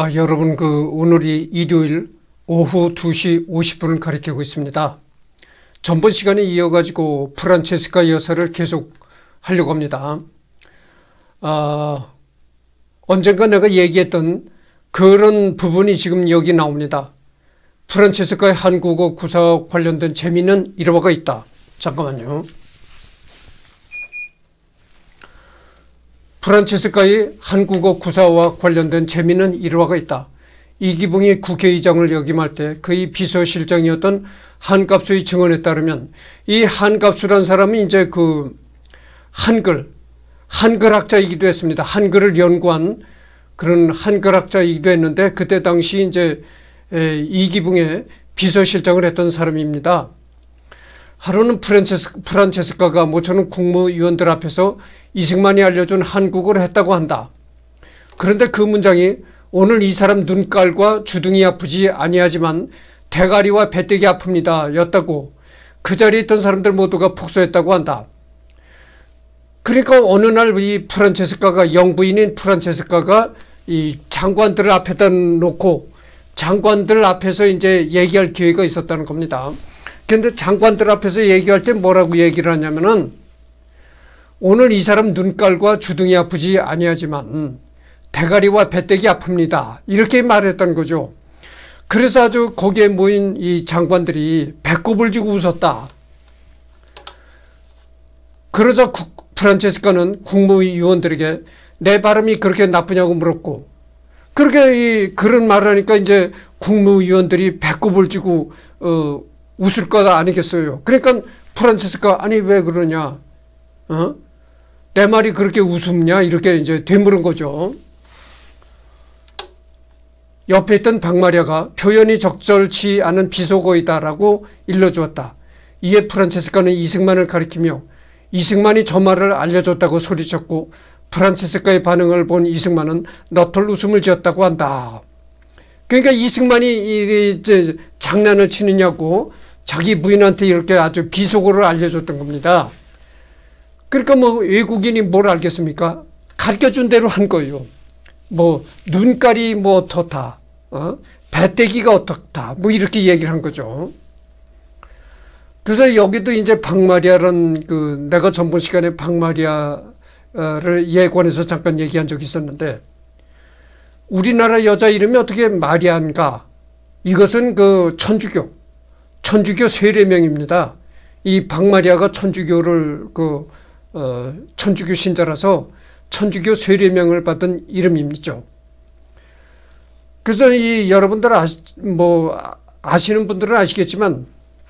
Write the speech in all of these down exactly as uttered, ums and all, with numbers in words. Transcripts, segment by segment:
아, 여러분, 그, 오늘이 일요일 오후 두 시 오십 분을 가리키고 있습니다. 전번 시간에 이어가지고 프란체스카 여사를 계속 하려고 합니다. 아, 언젠가 내가 얘기했던 그런 부분이 지금 여기 나옵니다. 프란체스카의 한국어 구사와 관련된 재미있는 일화가 있다. 잠깐만요. 프란체스카의 한국어 구사와 관련된 재미있는 일화가 있다. 이기붕이 국회의장을 역임할 때 그의 비서실장이었던 한갑수의 증언에 따르면 이 한갑수란 사람이 이제 그 한글, 한글학자이기도 했습니다. 한글을 연구한 그런 한글학자이기도 했는데 그때 당시 이제 이기붕의 비서실장을 했던 사람입니다. 하루는 프란체스, 프란체스카가 모처럼 국무위원들 앞에서 이승만이 알려준 한국어를 했다고 한다. 그런데 그 문장이 오늘 이 사람 눈깔과 주둥이 아프지 아니하지만 대가리와 배때기 아픕니다 였다고 그 자리에 있던 사람들 모두가 폭소했다고 한다. 그러니까 어느 날 이 프란체스카가 영부인인 프란체스카가 이 장관들을 앞에다 놓고 장관들 앞에서 이제 얘기할 기회가 있었다는 겁니다. 그런데 장관들 앞에서 얘기할 때 뭐라고 얘기를 하냐면은 오늘 이 사람 눈깔과 주둥이 아프지 아니하지만 대가리와 배때기 아픕니다. 이렇게 말했던 거죠. 그래서 아주 거기에 모인 이 장관들이 배꼽을 쥐고 웃었다. 그러자 프란체스카는 국무위원들에게 내 발음이 그렇게 나쁘냐고 물었고 그렇게 이 그런 말을 하니까 이제 국무위원들이 배꼽을 쥐고 어, 웃을 것 아니겠어요. 그러니까 프란체스카 아니 왜 그러냐, 어? 내 말이 그렇게 웃음냐 이렇게 이제 되물은 거죠. 옆에 있던 박마리아가 표현이 적절치 않은 비속어이다라고 일러주었다. 이에 프란체스카는 이승만을 가리키며 이승만이 저 말을 알려줬다고 소리쳤고 프란체스카의 반응을 본 이승만은 너털 웃음을 지었다고 한다. 그러니까 이승만이 이제 장난을 치느냐고 자기 부인한테 이렇게 아주 비속어를 알려줬던 겁니다. 그러니까 뭐 외국인이 뭘 알겠습니까? 가르쳐준 대로 한 거예요. 뭐 눈깔이 뭐 어떻다, 어? 배때기가 어떻다, 뭐 이렇게 얘기를 한 거죠. 그래서 여기도 이제 박마리아라는 그 내가 전번 시간에 박마리아를 예관해서 잠깐 얘기한 적이 있었는데 우리나라 여자 이름이 어떻게 마리아인가? 이것은 그 천주교, 천주교 세례명입니다. 이 박마리아가 천주교를 그 어, 천주교 신자라서 천주교 세례명을 받은 이름이죠. 그래서 이 여러분들 아시, 뭐 아시는 분들은 아시겠지만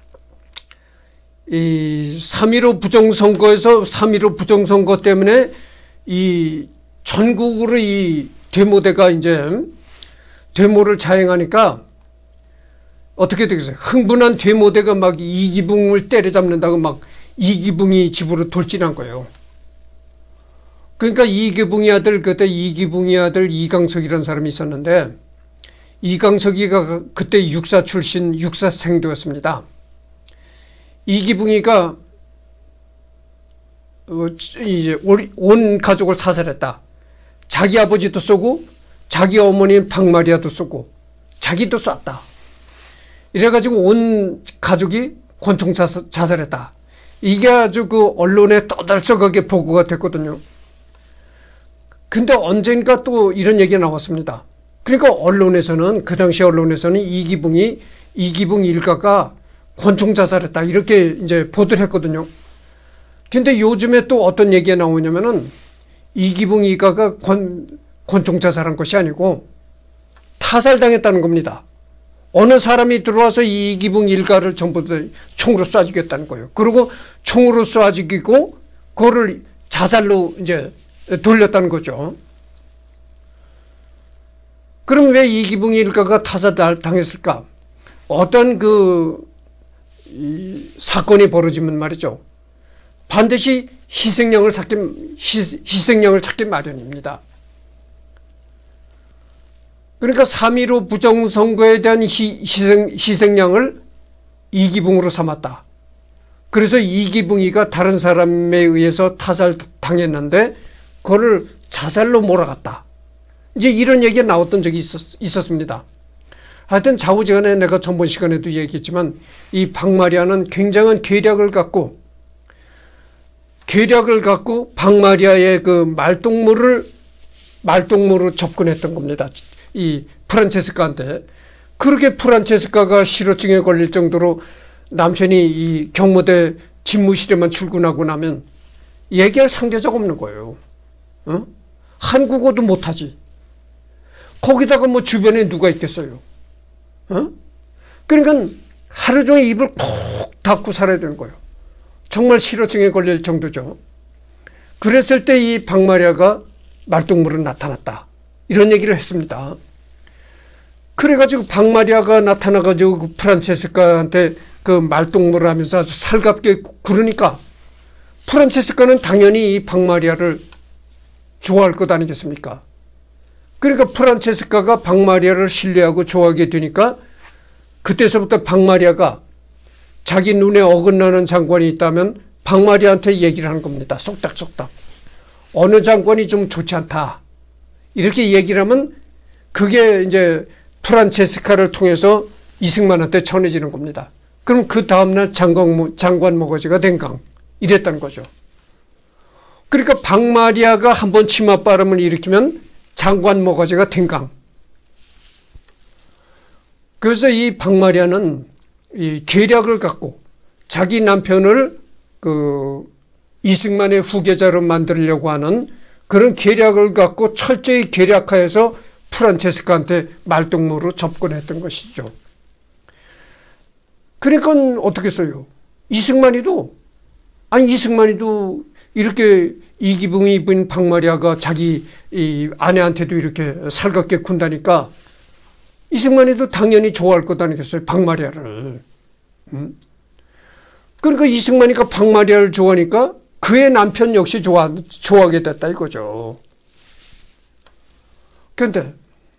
이 삼일오 부정선거에서 삼일오 부정선거 때문에 이 전국으로 이 데모대가 이제 데모를 자행하니까 어떻게 되겠어요? 흥분한 데모대가 막 이기붕을 때려잡는다고 막 이기붕이 집으로 돌진한 거예요. 그러니까 이기붕이 아들, 그때 이기붕이 아들 이강석이라는 사람이 있었는데 이강석이가 그때 육사 출신 육사생도였습니다. 이기붕이가 이제 온 가족을 사살했다. 자기 아버지도 쏘고 자기 어머니 박마리아도 쏘고 자기도 쐈다. 이래가지고 온 가족이 권총 자살했다. 이게 아주 그 언론에 떠들썩하게 보고가 됐거든요. 근데 언젠가 또 이런 얘기가 나왔습니다. 그러니까 언론에서는 그 당시 언론에서는 이기붕이 이기붕 일가가 권총 자살했다 이렇게 이제 보도를 했거든요. 근데 요즘에 또 어떤 얘기가 나오냐면은 이기붕 일가가 권, 권총 자살한 것이 아니고 타살당했다는 겁니다. 어느 사람이 들어와서 이기붕 일가를 전부 다 총으로 쏴 죽였다는 거예요. 그리고 총으로 쏴 죽이고 그거를 자살로 이제 돌렸다는 거죠. 그럼 왜 이기붕 일가가 타살당했을까? 어떤 그 이 사건이 벌어지면 말이죠. 반드시 희생양을 찾기, 희생양을 찾기 마련입니다. 그러니까 삼일오 부정선거에 대한 희생, 희생양을 이기붕으로 삼았다. 그래서 이기붕이가 다른 사람에 의해서 타살당했는데 그거를 자살로 몰아갔다. 이제 이런 얘기가 나왔던 적이 있었, 있었습니다. 하여튼 좌우지간에 내가 전번 시간에도 얘기했지만 이 박마리아는 굉장한 계략을 갖고 계략을 갖고 박마리아의 그 말동무를 말동무로 접근했던 겁니다. 이 프란체스카한테. 그렇게 프란체스카가 실어증에 걸릴 정도로 남편이 이 경무대 집무실에만 출근하고 나면 얘기할 상대자가 없는 거예요. 어? 한국어도 못하지. 거기다가 뭐 주변에 누가 있겠어요. 어? 그러니까 하루 종일 입을 꼭 닫고 살아야 되는 거예요. 정말 실어증에 걸릴 정도죠. 그랬을 때 이 박마리아가 말동무로 나타났다. 이런 얘기를 했습니다. 그래가지고 박마리아가 나타나가지고 그 프란체스카한테 그 말동무를 하면서 아주 살갑게 구르니까 프란체스카는 당연히 이 박마리아를 좋아할 것 아니겠습니까? 그러니까 프란체스카가 박마리아를 신뢰하고 좋아하게 되니까 그때서부터 박마리아가 자기 눈에 어긋나는 장관이 있다면 박마리아한테 얘기를 하는 겁니다. 쏙닥쏙닥. 어느 장관이 좀 좋지 않다. 이렇게 얘기를 하면 그게 이제 프란체스카를 통해서 이승만한테 전해지는 겁니다. 그럼 그 다음날 장관, 장관 모거지가 된강. 이랬다는 거죠. 그러니까 박마리아가 한번 치맛바람을 일으키면 장관 모거지가 된강. 그래서 이 박마리아는 이 계략을 갖고 자기 남편을 그 이승만의 후계자로 만들려고 하는 그런 계략을 갖고 철저히 계략하여서 프란체스카한테 말동무로 접근했던 것이죠. 그러니까 어떻게 써요? 이승만이도 아니 이승만이도 이렇게 이기붕이 입은 박마리아가 자기 이 아내한테도 이렇게 살갑게 군다니까 이승만이도 당연히 좋아할 것 아니겠어요? 박마리아를. 음? 그러니까 이승만이가 박마리아를 좋아하니까 그의 남편 역시 좋아, 좋아하게 됐다 이거죠. 그런데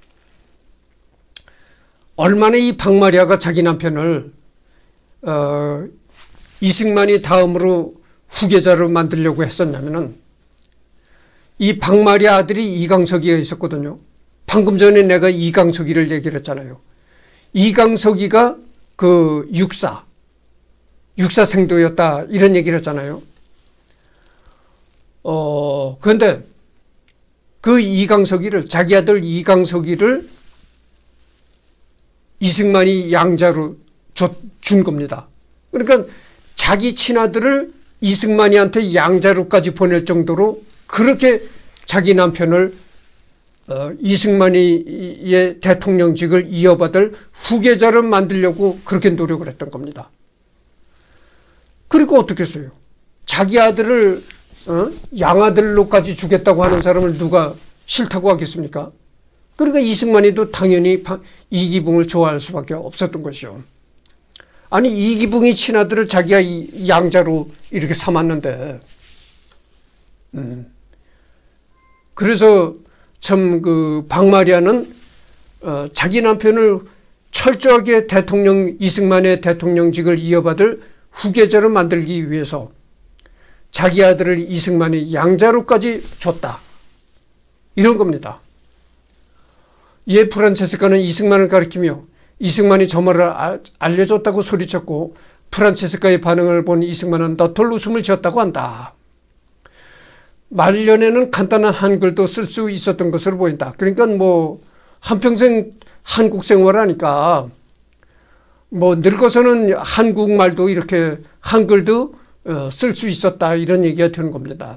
얼마나 이 박마리아가 자기 남편을 어, 이승만이 다음으로 후계자로 만들려고 했었냐면은 이 박마리아 아들이 이강석이가 있었거든요. 방금 전에 내가 이강석이를 얘기를 했잖아요. 이강석이가 그 육사, 육사생도였다 이런 얘기를 했잖아요. 어, 그런데 그 이강석이를, 자기 아들 이강석이를 이승만이 양자로 줘, 준 겁니다. 그러니까 자기 친아들을 이승만이한테 양자로까지 보낼 정도로 그렇게 자기 남편을 어, 이승만이의 대통령직을 이어받을 후계자를 만들려고 그렇게 노력을 했던 겁니다. 그리고 어떻게 했어요? 자기 아들을 어? 양아들로까지 주겠다고 하는 사람을 누가 싫다고 하겠습니까? 그러니까 이승만이도 당연히 이기붕을 좋아할 수밖에 없었던 것이죠. 아니 이기붕이 친아들을 자기가 양자로 이렇게 삼았는데 음. 그래서 참 그 박마리아는 어, 자기 남편을 철저하게 대통령 이승만의 대통령직을 이어받을 후계자를 만들기 위해서 자기 아들을 이승만이 양자로까지 줬다. 이런 겁니다. 이에 프란체스카는 이승만을 가리키며 이승만이 저 말을 알려줬다고 소리쳤고 프란체스카의 반응을 본 이승만은 너털 웃음을 지었다고 한다. 말년에는 간단한 한글도 쓸 수 있었던 것으로 보인다. 그러니까 뭐 한평생 한국 생활하니까 뭐 늙어서는 한국말도 이렇게 한글도 쓸 수 있었다 이런 얘기가 되는 겁니다.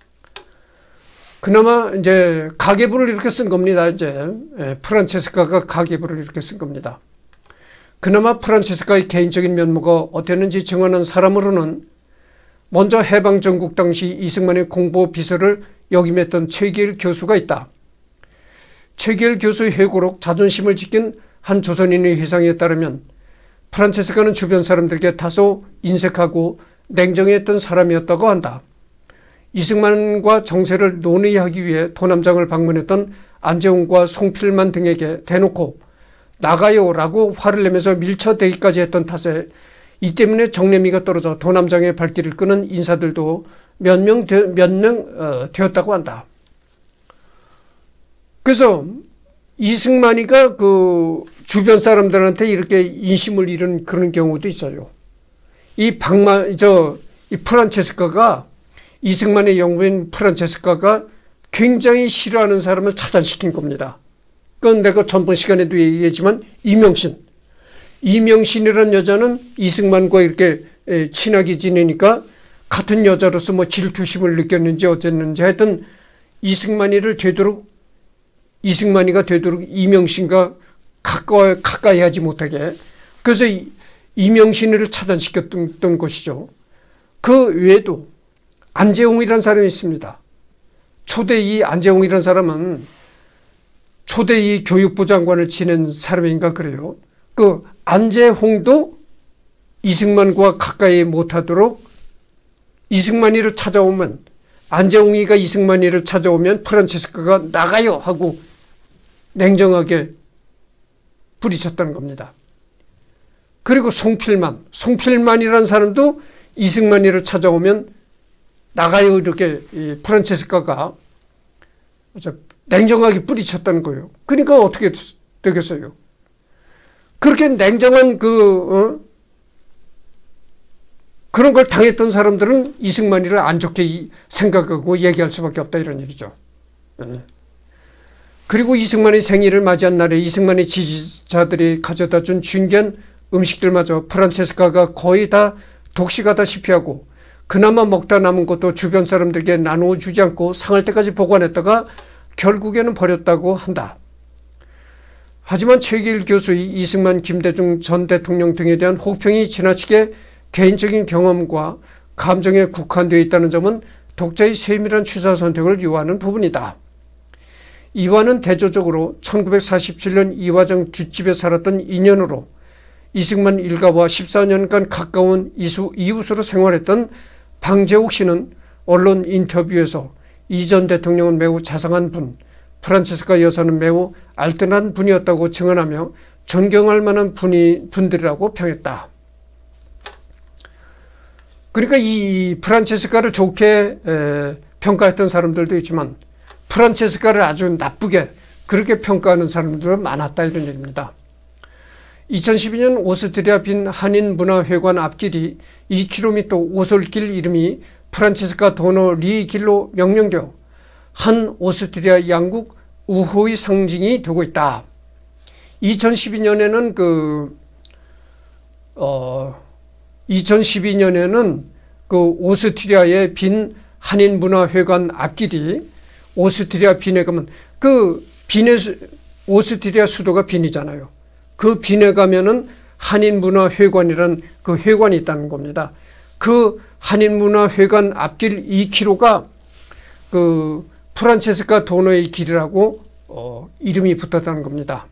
그나마 이제 가계부를 이렇게 쓴 겁니다. 이제 프란체스카가 가계부를 이렇게 쓴 겁니다. 그나마 프란체스카의 개인적인 면모가 어땠는지 증언한 사람으로는 먼저 해방전국 당시 이승만의 공보 비서를 역임했던 최기일 교수가 있다. 최기일 교수의 회고록 자존심을 지킨 한 조선인의 회상에 따르면 프란체스카는 주변 사람들에게 다소 인색하고 냉정했던 사람이었다고 한다. 이승만과 정세를 논의하기 위해 도남장을 방문했던 안재홍과 송필만 등에게 대놓고 나가요라고 화를 내면서 밀쳐대기까지 했던 탓에 이 때문에 정내미가 떨어져 도남장의 발길을 끄는 인사들도 몇 명 몇 명 어, 되었다고 한다. 그래서 이승만이가 그 주변 사람들한테 이렇게 인심을 잃은 그런 경우도 있어요. 이 박마, 저, 이 프란체스카가, 이승만의 영부인 프란체스카가 굉장히 싫어하는 사람을 차단시킨 겁니다. 그건 내가 전번 시간에도 얘기했지만, 이명신. 이명신이라는 여자는 이승만과 이렇게 친하게 지내니까 같은 여자로서 뭐 질투심을 느꼈는지 어쨌는지 하여튼 이승만이를 되도록, 이승만이가 되도록 이명신과 가까이, 가까이 하지 못하게. 그래서 이, 이명신을 차단시켰던 것이죠. 그 외에도 안재홍이라는 사람이 있습니다. 초대 이 안재홍이라는 사람은 초대 이 교육부 장관을 지낸 사람인가 그래요. 그 안재홍도 이승만과 가까이 못하도록 이승만이를 찾아오면, 안재홍이가 이승만이를 찾아오면 프란체스카가 나가요 하고 냉정하게 부딪혔다는 겁니다. 그리고 송필만, 송필만이라는 사람도 이승만이를 찾아오면 나가요 이렇게 프란체스카가 냉정하게 부딪혔다는 거예요. 그러니까 어떻게 되겠어요? 그렇게 냉정한 그 어? 그런 걸 당했던 사람들은 이승만이를 안 좋게 생각하고 얘기할 수밖에 없다 이런 얘기죠. 그리고 이승만의 생일을 맞이한 날에 이승만의 지지자들이 가져다 준 중견 음식들마저 프란체스카가 거의 다 독식하다시피 하고 그나마 먹다 남은 것도 주변 사람들에게 나누어 주지 않고 상할 때까지 보관했다가 결국에는 버렸다고 한다. 하지만 최기일 교수의 이승만, 김대중 전 대통령 등에 대한 혹평이 지나치게 개인적인 경험과 감정에 국한되어 있다는 점은 독자의 세밀한 취사 선택을 요하는 부분이다. 이화는 대조적으로 천구백사십칠 년 이화정 뒷집에 살았던 인연으로 이승만 일가와 십사 년간 가까운 이수, 이웃으로 생활했던 방재욱 씨는 언론 인터뷰에서 이 전 대통령은 매우 자상한 분, 프란체스카 여사는 매우 알뜰한 분이었다고 증언하며 존경할 만한 분이, 분들이라고 평했다. 그러니까 이 프란체스카를 좋게 에, 평가했던 사람들도 있지만 프란체스카를 아주 나쁘게 그렇게 평가하는 사람들도 많았다 이런 얘기입니다. 이천십이 년 오스트리아 빈 한인문화회관 앞길이 이 킬로미터 오솔길 이름이 프란체스카 도너 리 길로 명명되어 한 오스트리아 양국 우호의 상징이 되고 있다. 이천십이 년에는 그, 어, 이천십이 년에는 그 오스트리아의 빈 한인문화회관 앞길이 오스트리아 빈에 가면 그 빈에, 오스트리아 수도가 빈이잖아요. 그 빈에 가면은 한인문화회관이라는 그 회관이 있다는 겁니다. 그 한인문화회관 앞길 이 킬로미터가 그 프란체스카 도너의 길이라고 어, 이름이 붙었다는 겁니다.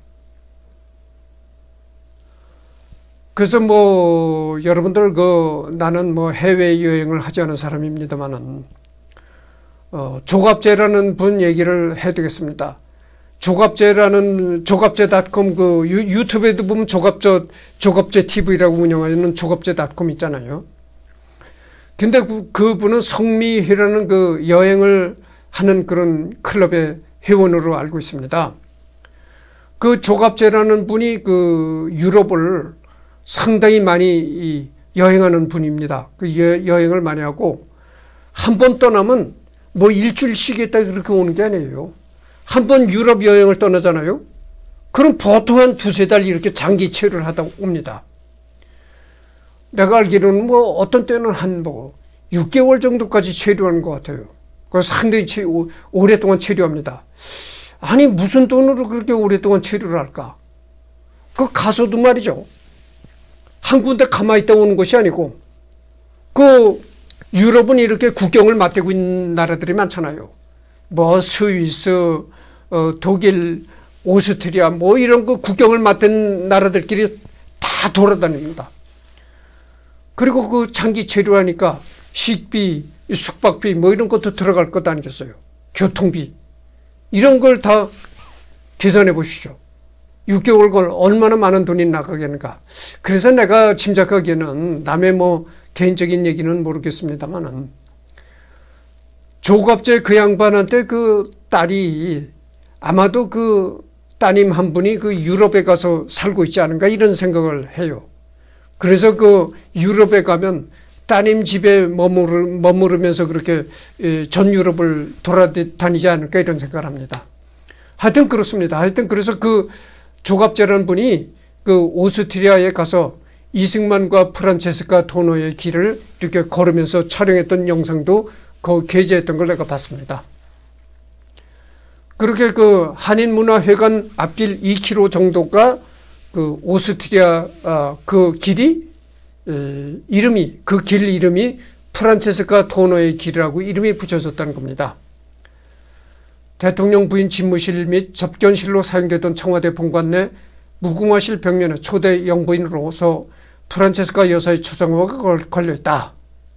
그래서 뭐 여러분들 그 나는 뭐 해외 여행을 하지 않은 사람입니다만은 어, 조갑제라는 분 얘기를 해드리겠습니다. 조갑제라는 조갑제닷컴 그 유, 유튜브에도 보면 조갑제 조갑제 티비라고 운영하는 조갑제닷컴 있잖아요. 근데 그, 그분은 성미희라는 그 여행을 하는 그런 클럽의 회원으로 알고 있습니다. 그 조갑제라는 분이 그 유럽을 상당히 많이 여행하는 분입니다. 그 여행을 많이 하고 한 번 떠나면 뭐 일주일 쉬겠다 그렇게 오는 게 아니에요. 한 번 유럽 여행을 떠나잖아요. 그럼 보통 한 두세 달 이렇게 장기 체류를 하다 옵니다. 내가 알기로는 뭐 어떤 때는 한 뭐 육 개월 정도까지 체류하는 것 같아요. 그래서 상당히 체, 오, 오랫동안 체류합니다. 아니 무슨 돈으로 그렇게 오랫동안 체류를 할까? 그 가서도 말이죠. 한 군데 가만히 있다 오는 것이 아니고 그 유럽은 이렇게 국경을 맞대고 있는 나라들이 많잖아요. 뭐 스위스, 어, 독일, 오스트리아 뭐 이런 그 국경을 맞댄 나라들끼리 다 돌아다닙니다. 그리고 그 장기 체류하니까 식비, 숙박비 뭐 이런 것도 들어갈 것 아니겠어요. 교통비 이런 걸 다 계산해 보시죠. 육 개월 걸 얼마나 많은 돈이 나가겠는가. 그래서 내가 짐작하기에는 남의 뭐 개인적인 얘기는 모르겠습니다만은 조갑제 그 양반한테 그 딸이 아마도 그 따님 한 분이 그 유럽에 가서 살고 있지 않은가 이런 생각을 해요. 그래서 그 유럽에 가면 따님 집에 머무르, 머무르면서 그렇게 전 유럽을 돌아다니지 않을까 이런 생각을 합니다. 하여튼 그렇습니다. 하여튼 그래서 그 조갑제라는 분이 그 오스트리아에 가서 이승만과 프란체스카 토노의 길을 이렇게 걸으면서 촬영했던 영상도 그 게재했던 걸 내가 봤습니다. 그렇게 그 한인문화회관 앞길 이 킬로미터 정도가 그 오스트리아 아, 그 길이 에, 이름이 그 길 이름이 프란체스카 토노의 길이라고 이름이 붙여졌다는 겁니다. 대통령 부인 집무실 및 접견실로 사용되던 청와대 본관 내 무궁화실 벽면에 초대 영부인으로서 프란체스카 여사의 초상화가 걸려있다.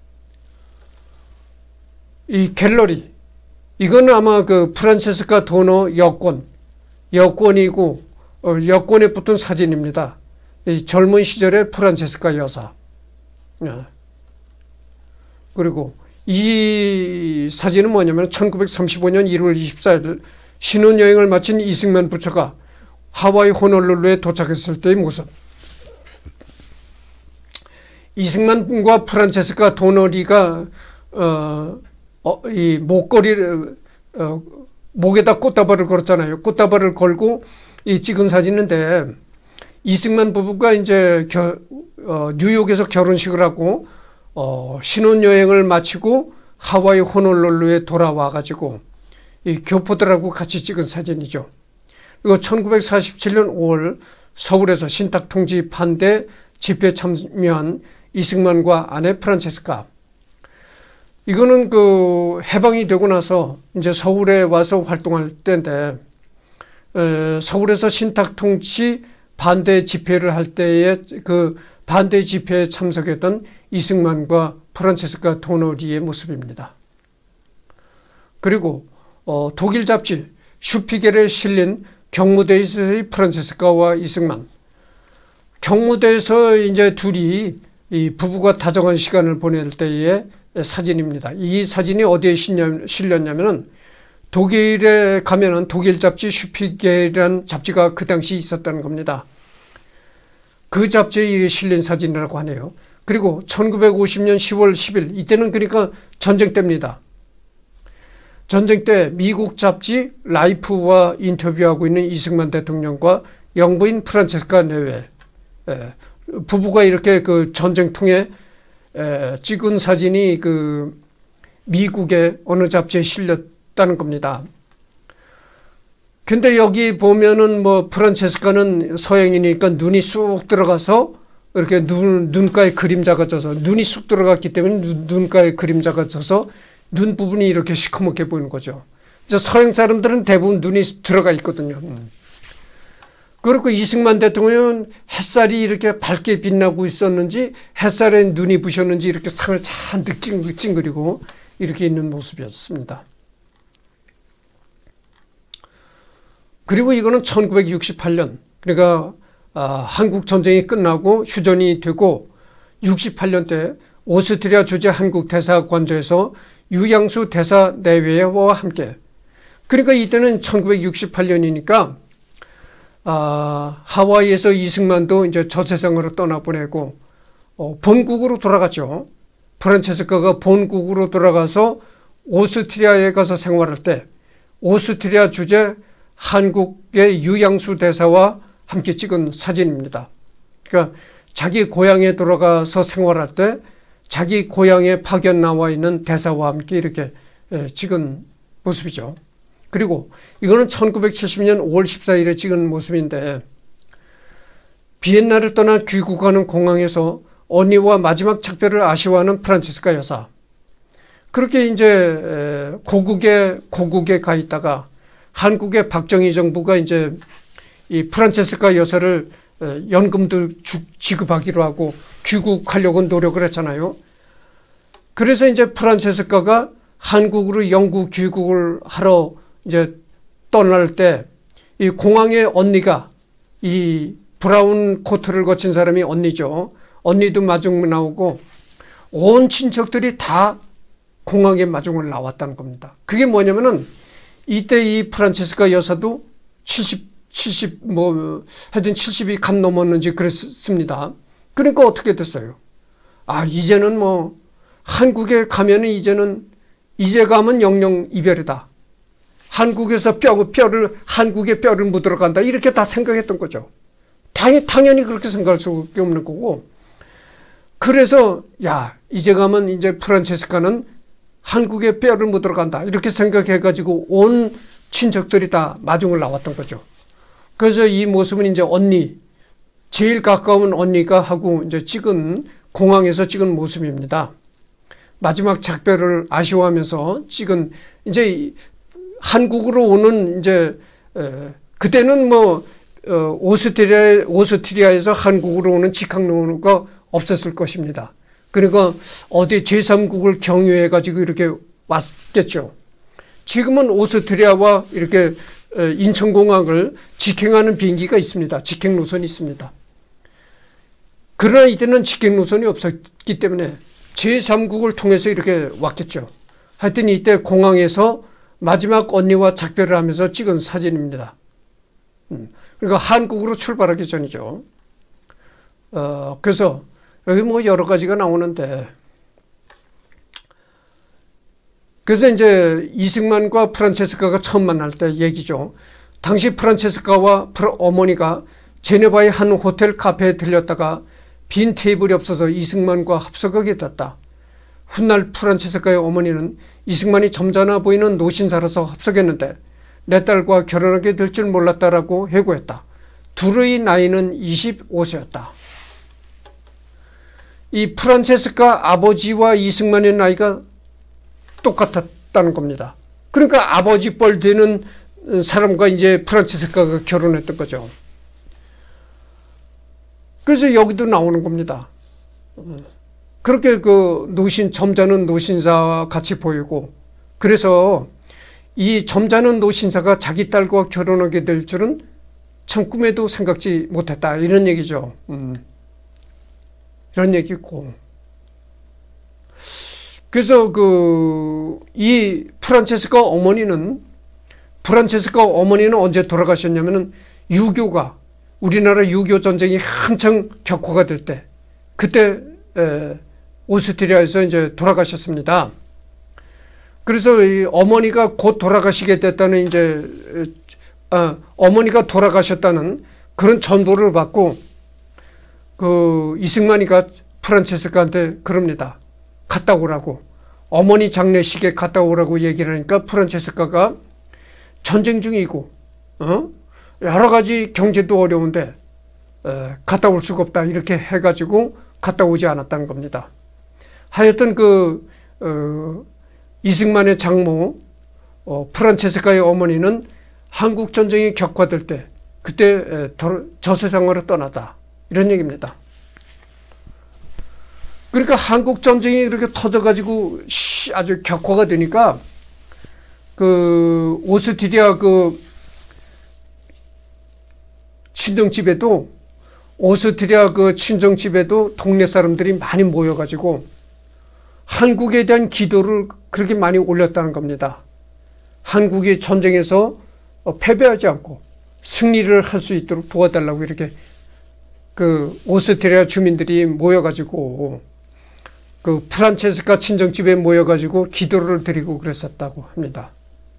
이 갤러리 이건 아마 그 프란체스카 토노 여권 여권이고 어, 여권에 붙은 사진입니다. 이 젊은 시절의 프란체스카 여사. 예. 그리고 이 사진은 뭐냐면 천구백삼십오 년 일월 이십사일 신혼여행을 마친 이승만 부처가 하와이 호놀룰루에 도착했을 때의 모습. 이승만과 프란체스카 토노리가 어, 어, 이 목걸이를 어, 목에다 꽃다발을 걸었잖아요. 꽃다발을 걸고 이 찍은 사진인데 이승만 부부가 이제 겨, 어, 뉴욕에서 결혼식을 하고 어, 신혼여행을 마치고 하와이 호놀룰루에 돌아와 가지고 이 교포들하고 같이 찍은 사진이죠. 그리고 천구백사십칠 년 오월 서울에서 신탁통지 반대 집회에 참여한 이승만과 아내 프란체스카. 이거는 그 해방이 되고 나서 이제 서울에 와서 활동할 때인데 에, 서울에서 신탁통치 반대 집회를 할 때에 그 반대 집회에 참석했던 이승만과 프란체스카 토노리의 모습입니다. 그리고 어, 독일 잡지 슈피겔에 실린 경무대에서의 프란체스카와 이승만. 경무대에서 이제 둘이 이 부부가 다정한 시간을 보낼 때의 사진입니다. 이 사진이 어디에 실렸냐면은 독일에 가면은 독일 잡지 슈피겔이라는 잡지가 그 당시 있었다는 겁니다. 그 잡지에 실린 사진이라고 하네요. 그리고 천구백오십 년 시월 십일 이때는 그러니까 전쟁 때입니다. 전쟁 때 미국 잡지 라이프와 인터뷰하고 있는 이승만 대통령과 영부인 프란체스카 내외 부부가 이렇게 그 전쟁통에 찍은 사진이 그 미국의 어느 잡지에 실렸다는 겁니다. 근데 여기 보면은 뭐 프란체스카는 서양인이니까 눈이 쑥 들어가서 이렇게 눈, 눈가에 그림자가 져서 눈이 쑥 들어갔기 때문에 눈, 눈가에 그림자가 져서 눈 부분이 이렇게 시커멓게 보이는 거죠. 이제 서양 사람들은 대부분 눈이 들어가 있거든요. 그리고 이승만 대통령은 햇살이 이렇게 밝게 빛나고 있었는지 햇살에 눈이 부셨는지 이렇게 상을 잔뜩 찡그리고 이렇게 있는 모습이었습니다. 그리고 이거는 천구백육십팔 년 그러니까 아, 한국 전쟁이 끝나고 휴전이 되고 육십팔 년 때 오스트리아 주재 한국 대사관저에서 유양수 대사 내외와 함께 그러니까 이때는 천구백육십팔 년이니까 아, 하와이에서 이승만도 이제 저 세상으로 떠나보내고 어, 본국으로 돌아갔죠. 프란체스카가 본국으로 돌아가서 오스트리아에 가서 생활할 때 오스트리아 주재 한국의 유양수 대사와 함께 찍은 사진입니다. 그러니까 자기 고향에 돌아가서 생활할 때 자기 고향에 파견 나와 있는 대사와 함께 이렇게 찍은 모습이죠. 그리고 이거는 천구백칠십 년 오월 십사일에 찍은 모습인데 비엔나를 떠나 귀국하는 공항에서 언니와 마지막 작별을 아쉬워하는 프란체스카 여사. 그렇게 이제 고국에 고국에 가 있다가 한국의 박정희 정부가 이제 이 프란체스카 여사를 연금도 지급하기로 하고 귀국하려고 노력을 했잖아요. 그래서 이제 프란체스카가 한국으로 영구 귀국을 하러 이제 떠날 때 이 공항에 언니가 이 브라운 코트를 거친 사람이 언니죠. 언니도 마중 나오고 온 친척들이 다 공항에 마중을 나왔다는 겁니다. 그게 뭐냐면은 이때 이 프란체스카 여사도 칠십, 칠십, 뭐, 하여튼 칠십이 감 넘었는지 그랬습니다. 그러니까 어떻게 됐어요? 아, 이제는 뭐, 한국에 가면은 이제는, 이제 가면 영영 이별이다. 한국에서 뼈, 뼈를, 한국에 뼈를 묻으러 간다. 이렇게 다 생각했던 거죠. 당연히, 당연히 그렇게 생각할 수밖에 없는 거고. 그래서, 야, 이제 가면 이제 프란체스카는 한국에 뼈를 묻으러 간다. 이렇게 생각해가지고 온 친척들이 다 마중을 나왔던 거죠. 그래서 이 모습은 이제 언니, 제일 가까운 언니가 하고 이제 찍은, 공항에서 찍은 모습입니다. 마지막 작별을 아쉬워하면서 찍은, 이제 한국으로 오는 이제, 에, 그때는 뭐, 어, 오스트리아, 오스트리아에서 한국으로 오는 직항로가 없었을 것입니다. 그러니까 어디 제삼국을 경유해가지고 이렇게 왔겠죠. 지금은 오스트리아와 이렇게 인천공항을 직행하는 비행기가 있습니다. 직행 노선이 있습니다. 그러나 이때는 직행 노선이 없었기 때문에 제삼국을 통해서 이렇게 왔겠죠. 하여튼 이때 공항에서 마지막 언니와 작별을 하면서 찍은 사진입니다. 그러니까 한국으로 출발하기 전이죠. 어, 그래서 여기 뭐 여러 가지가 나오는데, 그래서 이제 이승만과 프란체스카가 처음 만날 때 얘기죠. 당시 프란체스카와 어머니가 제네바의 한 호텔 카페에 들렸다가 빈 테이블이 없어서 이승만과 합석하게 됐다. 훗날 프란체스카의 어머니는 이승만이 점잖아 보이는 노신사라서 합석했는데 내 딸과 결혼하게 될 줄 몰랐다라고 해고했다. 둘의 나이는 이십오 세였다. 이 프란체스카 아버지와 이승만의 나이가 똑같았다는 겁니다. 그러니까 아버지 뻘 되는 사람과 이제 프란체스카가 결혼했던 거죠. 그래서 여기도 나오는 겁니다. 그렇게 그 노신, 점잖은 노신사와 같이 보이고, 그래서 이 점잖은 노신사가 자기 딸과 결혼하게 될 줄은 참 꿈에도 생각지 못했다. 이런 얘기죠. 음. 이런 얘기고. 그래서 그, 이 프란체스카 어머니는, 프란체스카 어머니는 언제 돌아가셨냐면은 유교가, 우리나라 유교 전쟁이 한창 격화가 될 때, 그때, 에, 오스트리아에서 이제 돌아가셨습니다. 그래서 이 어머니가 곧 돌아가시게 됐다는 이제, 어, 어머니가 돌아가셨다는 그런 전보를 받고, 그 이승만이가 프란체스카한테 그럽니다. 갔다 오라고. 어머니 장례식에 갔다 오라고 얘기를 하니까 프란체스카가 전쟁 중이고, 어? 여러 가지 경제도 어려운데, 에, 갔다 올 수가 없다. 이렇게 해가지고 갔다 오지 않았다는 겁니다. 하여튼 그, 어, 이승만의 장모, 어, 프란체스카의 어머니는 한국 전쟁이 격화될 때, 그때 에, 도, 저 세상으로 떠났다. 이런 얘기입니다. 그러니까 한국 전쟁이 이렇게 터져가지고 아주 격화가 되니까 그 오스트리아 그 친정집에도 오스트리아 그 친정집에도 동네 사람들이 많이 모여가지고 한국에 대한 기도를 그렇게 많이 올렸다는 겁니다. 한국이 전쟁에서 패배하지 않고 승리를 할 수 있도록 도와달라고 이렇게 그 오스트리아 주민들이 모여가지고 그 프란체스카 친정집에 모여가지고 기도를 드리고 그랬었다고 합니다.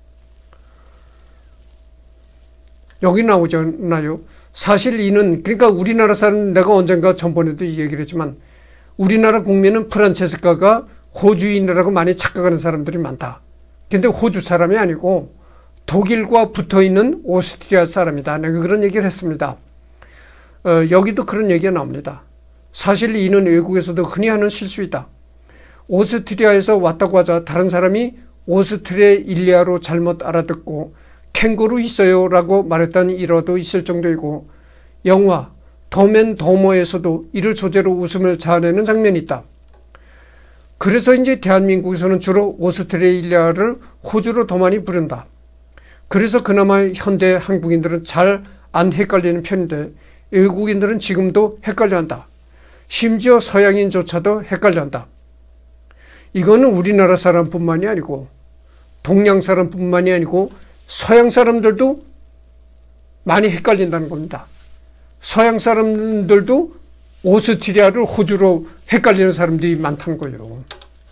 여기 나오잖아요. 사실 이는 그러니까 우리나라 사람, 내가 언젠가 전번에도 얘기를 했지만 우리나라 국민은 프란체스카가 호주인이라고 많이 착각하는 사람들이 많다. 근데 호주 사람이 아니고 독일과 붙어있는 오스트리아 사람이다. 내가 그런 얘기를 했습니다. 어, 여기도 그런 얘기가 나옵니다. 사실 이는 외국에서도 흔히 하는 실수이다. 오스트리아에서 왔다고 하자 다른 사람이 오스트리아 일리아로 잘못 알아듣고 캥거루 있어요 라고 말했다는 일화도 있을 정도이고 영화 덤앤 더머에서도 이를 소재로 웃음을 자아내는 장면이 있다. 그래서 이제 대한민국에서는 주로 오스트레일리아를 호주로 더 많이 부른다. 그래서 그나마 현대 한국인들은 잘 안 헷갈리는 편인데 외국인들은 지금도 헷갈려한다. 심지어 서양인조차도 헷갈려한다. 이거는 우리나라 사람뿐만이 아니고 동양 사람뿐만이 아니고 서양 사람들도 많이 헷갈린다는 겁니다. 서양 사람들도 오스트리아를 호주로 헷갈리는 사람들이 많다는 거예요.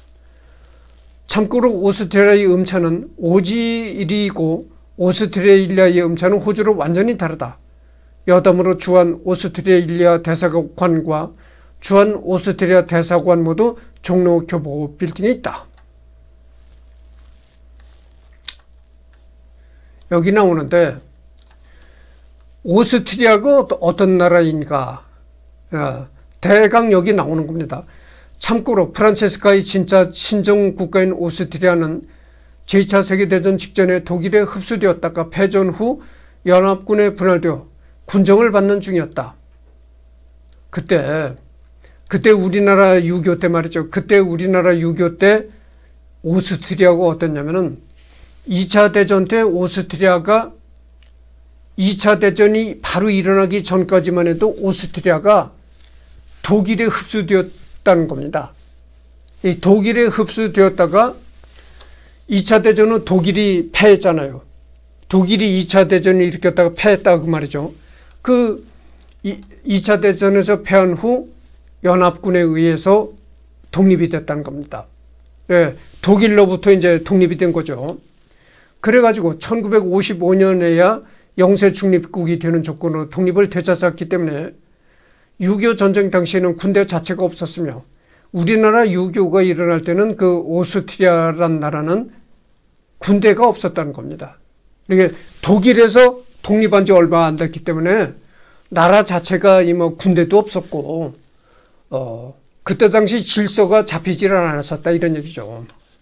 참고로 오스트리아의 음차는 오지일이고 오스트레일리아의 음차는 호주로 완전히 다르다. 여담으로 주한 오스트레일리아 대사관과 주한 오스트리아 대사관 모두 종로 교보 빌딩에 있다. 여기 나오는데 오스트리아가 어떤 나라인가 대강 여기 나오는 겁니다. 참고로 프란체스카의 진짜 친정 국가인 오스트리아는 제이 차 세계대전 직전에 독일에 흡수되었다가 패전 후 연합군에 분할되어 군정을 받는 중이었다. 그때 그때 우리나라 유교 때 말이죠. 그때 우리나라 유교 때 오스트리아가 어땠냐면은 이 차 대전 때 오스트리아가 이 차 대전이 바로 일어나기 전까지만 해도 오스트리아가 독일에 흡수되었다는 겁니다. 이 독일에 흡수되었다가 이 차 대전은 독일이 패했잖아요. 독일이 이 차 대전을 일으켰다가 패했다고 말이죠. 그 이 차 대전에서 패한 후 연합군에 의해서 독립이 됐다는 겁니다. 예, 독일로부터 이제 독립이 된 거죠. 그래가지고 천구백오십오 년에야 영세 중립국이 되는 조건으로 독립을 되찾았기 때문에 유교 전쟁 당시에는 군대 자체가 없었으며 우리나라 유교가 일어날 때는 그 오스트리아란 나라는 군대가 없었다는 겁니다. 이게 독일에서 독립한 지 얼마 안 됐기 때문에 나라 자체가 뭐 군대도 없었고 어 그때 당시 질서가 잡히지를 않았었다 이런 얘기죠.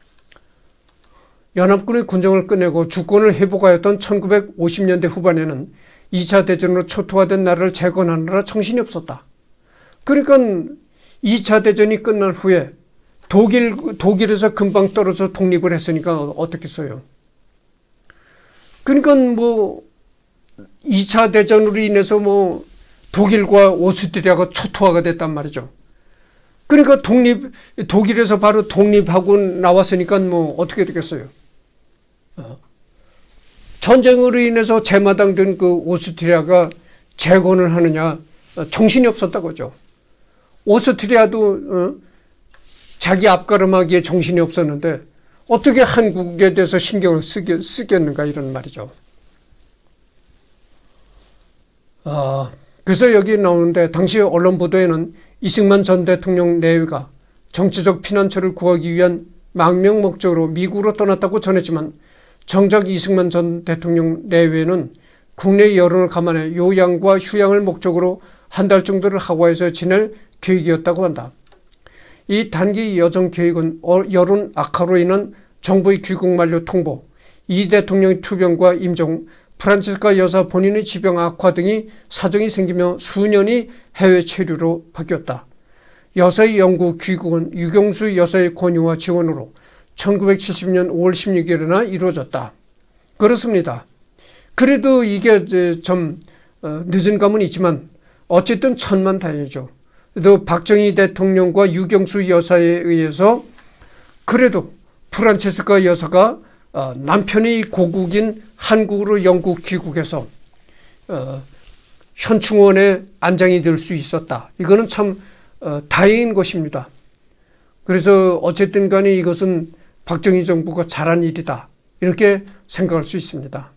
연합군의 군정을 끝내고 주권을 회복하였던 천구백오십 년대 후반에는 이 차 대전으로 초토화된 나라를 재건하느라 정신이 없었다. 그러니까 이 차 대전이 끝난 후에 독일, 독일에서 금방 떨어져 독립을 했으니까 어떻겠어요. 그러니까 뭐 이 차 대전으로 인해서 뭐 독일과 오스트리아가 초토화가 됐단 말이죠. 그러니까 독립, 독일에서 바로 독립하고 나왔으니까 뭐 어떻게 되겠어요. 어. 전쟁으로 인해서 재마당된 그 오스트리아가 재건을 하느냐, 정신이 없었다고죠. 오스트리아도 어, 자기 앞가름하기에 정신이 없었는데 어떻게 한국에 대해서 신경을 쓰겠, 쓰겠는가 이런 말이죠. 아, 그래서 여기 나오는데 당시 언론 보도에는 이승만 전 대통령 내외가 정치적 피난처를 구하기 위한 망명 목적으로 미국으로 떠났다고 전했지만 정작 이승만 전 대통령 내외는 국내 여론을 감안해 요양과 휴양을 목적으로 한 달 정도를 하와이에서 지낼 계획이었다고 한다. 이 단기 여정 계획은 여론 악화로 인한 정부의 귀국 만료 통보, 이 대통령의 투병과 임종, 프란체스카 여사 본인의 지병 악화 등이 사정이 생기며 수년이 해외 체류로 바뀌었다. 여사의 영구 귀국은 유경수 여사의 권유와 지원으로 천구백칠십 년 오월 십육일에나 이루어졌다. 그렇습니다. 그래도 이게 좀 늦은 감은 있지만 어쨌든 천만다행이죠. 또 박정희 대통령과 유경수 여사에 의해서 그래도 프란체스카 여사가 남편의 고국인 한국으로 영국 귀국해서 현충원에 안장이 될 수 있었다. 이거는 참 다행인 것입니다. 그래서 어쨌든 간에 이것은 박정희 정부가 잘한 일이다. 이렇게 생각할 수 있습니다.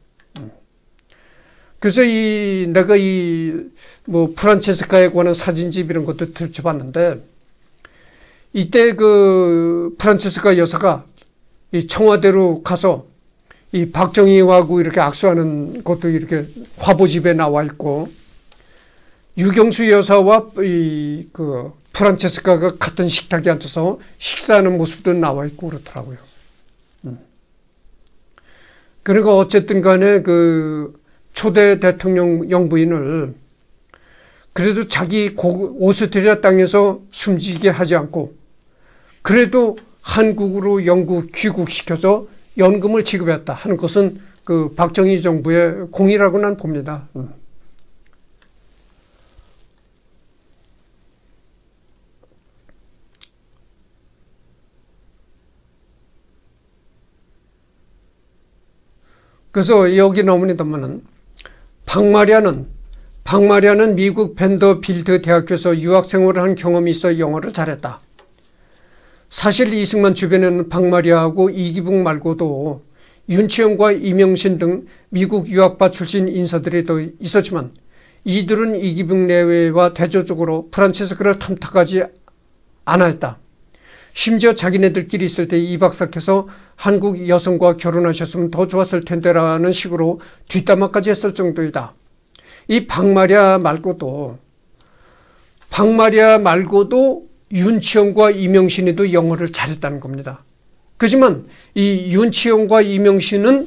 그래서 이 내가 이 뭐 프란체스카에 관한 사진집 이런 것도 들춰봤는데 이때 그 프란체스카 여사가 이 청와대로 가서 이 박정희하고 이렇게 악수하는 것도 이렇게 화보집에 나와 있고 유경수 여사와 이 그 프란체스카가 같은 식탁에 앉아서 식사하는 모습도 나와 있고 그렇더라고요. 음. 그리고 어쨌든 간에 그 초대 대통령 영부인을 그래도 자기 오스트리아 땅에서 숨지게 하지 않고 그래도 한국으로 영구 귀국시켜서 연금을 지급했다 하는 것은 그 박정희 정부의 공이라고 난 봅니다. 음. 그래서 여기 나옵니다만은 박마리아는 박마리아는 미국 벤더빌드 대학교에서 유학생활을 한 경험이 있어 영어를 잘했다. 사실 이승만 주변에는 박마리아하고 이기붕 말고도 윤치영과 이명신 등 미국 유학파 출신 인사들이 더 있었지만 이들은 이기붕 내외와 대조적으로 프란체스카를 탐탁하지 않아 했다. 심지어 자기네들끼리 있을 때 이 박사께서 한국 여성과 결혼하셨으면 더 좋았을 텐데라는 식으로 뒷담화까지 했을 정도이다. 이 박마리아 말고도 박마리아 말고도 윤치영과 이명신이도 영어를 잘했다는 겁니다. 그렇지만 이 윤치영과 이명신은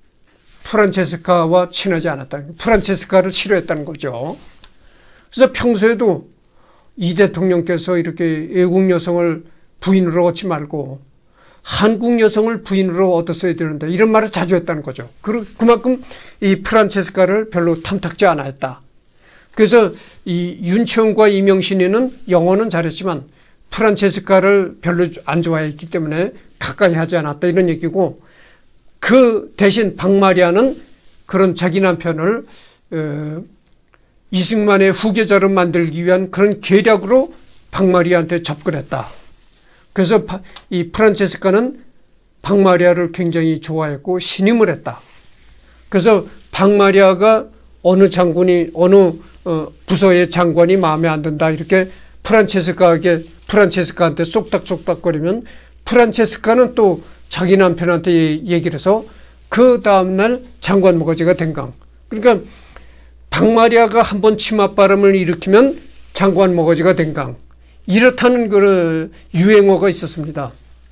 프란체스카와 친하지 않았다. 프란체스카를 싫어했다는 거죠. 그래서 평소에도 이 대통령께서 이렇게 외국 여성을 부인으로 얻지 말고 한국 여성을 부인으로 얻었어야 되는데 이런 말을 자주 했다는 거죠. 그만큼 이 프란체스카를 별로 탐탁지 않아 했다. 그래서 이 윤치영과 이명신이는 영어는 잘했지만 프란체스카를 별로 안 좋아했기 때문에 가까이 하지 않았다 이런 얘기고, 그 대신 박마리아는 그런 자기 남편을 어, 이승만의 후계자로 만들기 위한 그런 계략으로 박마리아한테 접근했다. 그래서 이 프란체스카는 박마리아를 굉장히 좋아했고 신임을 했다. 그래서 박마리아가 어느 장군이 어느 부서의 장관이 마음에 안 든다 이렇게 프란체스카에게 프란체스카한테 쏙닥쏙닥거리면 프란체스카는 또 자기 남편한테 얘기를 해서 그 다음날 장관 모가지가 된 강. 그러니까 박마리아가 한번 치맛바람을 일으키면 장관 모가지가 된 강. 이렇다는 그 유행어가 있었습니다.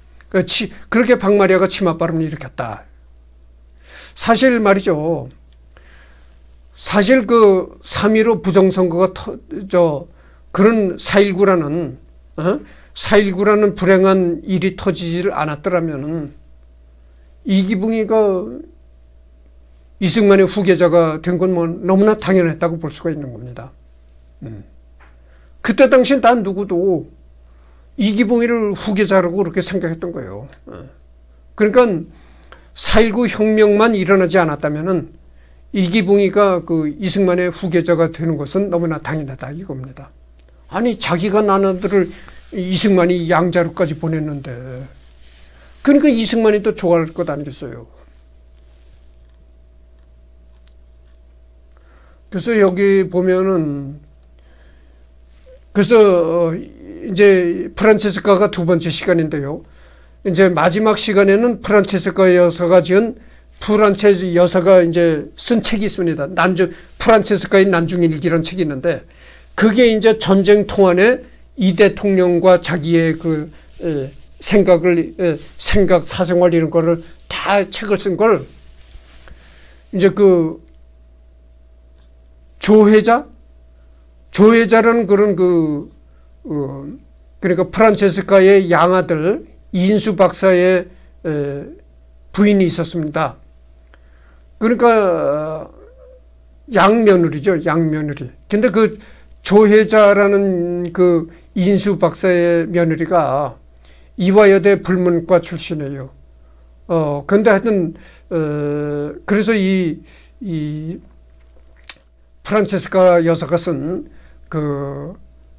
그렇게 박마리아가 치맛바람을 일으켰다. 사실 말이죠. 사실 그 삼일오 부정선거가 터, 저 그런 사일구라는 어? 사일구라는 불행한 일이 터지질 않았더라면 이기붕이가 이승만의 후계자가 된 건 뭐 너무나 당연했다고 볼 수가 있는 겁니다. 음. 그때 당시 난 누구도 이기붕이를 후계자라고 그렇게 생각했던 거예요. 그러니까 사일구 혁명만 일어나지 않았다면 이기붕이가 그 이승만의 후계자가 되는 것은 너무나 당연하다 이겁니다. 아니 자기가 난 아들을 이승만이 양자로까지 보냈는데 그러니까 이승만이 또 좋아할 것 아니겠어요. 그래서 여기 보면은 그래서 이제 프란체스카가 두 번째 시간인데요. 이제 마지막 시간에는 프란체스카 여사가 지은 프란체스 여사가 이제 쓴 책이 있습니다. 난중 프란체스카의 난중일기라는 책이 있는데 그게 이제 전쟁 통안에 이 대통령과 자기의 그 에, 생각을 에, 생각 사생활 이런 거를 다 책을 쓴 걸 이제 그 조혜자 조혜자라는 그런 그 어, 그러니까 프란체스카의 양아들 이인수 박사의 에, 부인이 있었습니다. 그러니까 양며느리죠, 양며느리. 근데 그 조혜자라는 그 이인수 박사의 며느리가 이화여대 불문과 출신이에요. 어, 근데 하여튼, 어, 그래서 이, 이, 프란체스카 여사가 쓴 그,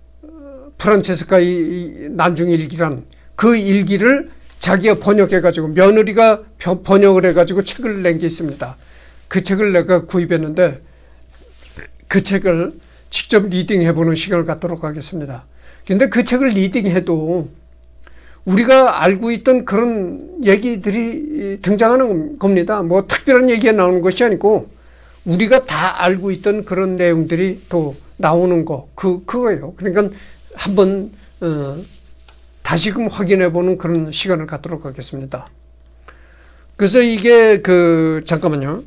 프란체스카의 난중일기란 그 일기를 자기가 번역해가지고, 며느리가 번역을 해가지고 책을 낸 게 있습니다. 그 책을 내가 구입했는데, 그 책을 직접 리딩해보는 시간을 갖도록 하겠습니다. 근데 그 책을 리딩해도 우리가 알고 있던 그런 얘기들이 등장하는 겁니다. 뭐 특별한 얘기가 나오는 것이 아니고 우리가 다 알고 있던 그런 내용들이 또 나오는 거, 그, 그거예요. 그러니까 한번, 어, 다시금 확인해보는 그런 시간을 갖도록 하겠습니다. 그래서 이게 그, 잠깐만요.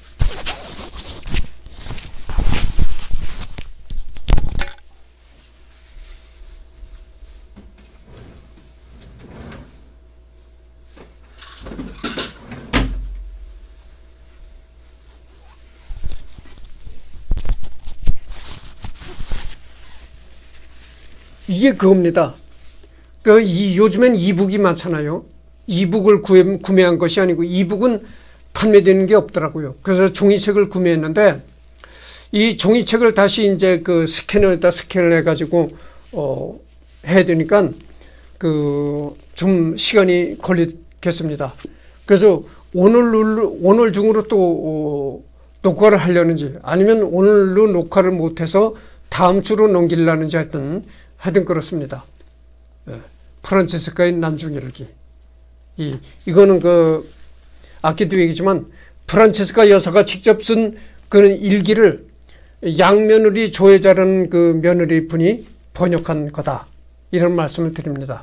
이게 그겁니다. 그, 이, 요즘엔 이북이 많잖아요. 이북을 구매, 구매한 것이 아니고 이북은 판매되는 게 없더라고요. 그래서 종이책을 구매했는데 이 종이책을 다시 이제 그 스캐너에다 스캔을 해가지고 어 해야 되니까 그 좀 시간이 걸리겠습니다. 그래서 오늘 오늘 중으로 또 어 녹화를 하려는지 아니면 오늘로 녹화를 못해서 다음 주로 넘기려는지 하여튼 하여튼 그렇습니다. 예. 프란체스카의 난중일기. 이 이거는 그 아까도 얘기지만 프란체스카 여사가 직접 쓴 그런 일기를 양며느리 조혜자라는 그 며느리 분이 번역한 거다. 이런 말씀을 드립니다.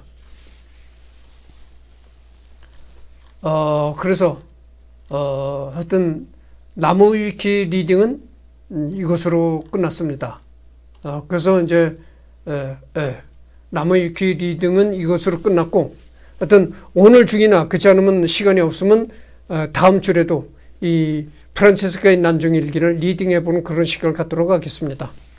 어, 그래서, 어, 하여튼, 나무 위키 리딩은 이것으로 끝났습니다. 어, 그래서 이제, 에, 에, 나무 위키 리딩은 이것으로 끝났고, 하여튼, 오늘 중이나 그렇지 않으면 시간이 없으면, 어, 다음 주에도 이 프란체스카의 난중일기를 리딩해보는 그런 시간을 갖도록 하겠습니다.